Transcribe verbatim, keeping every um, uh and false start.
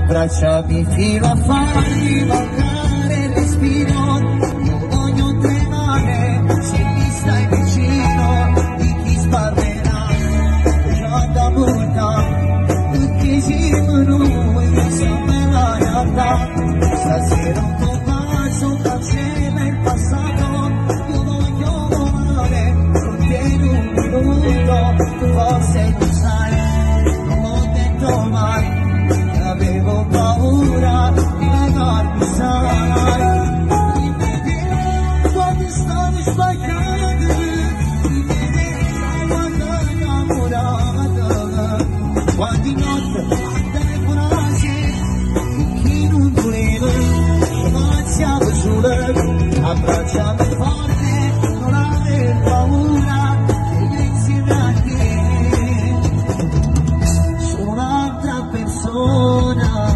abbracciami fino a farmi mancare il respiro. Io voglio tremare se mi stai vicino, di chi sparlerà già da molta, tutti siamo noi, siamo la realtà. Stasera un tuo bacio cancella il passato, io voglio volare con te in un minuto. Tu forse lo sai, non l'ho detto mai, avevo paura di negarmi, sai. Quando stavi sbagliando, mi vedeva innamorata. Quando in notte a telefonare, chi non voleva, ma siamo sole, abbracciami forte, non aver paura, che insieme a te sono un'altra persona.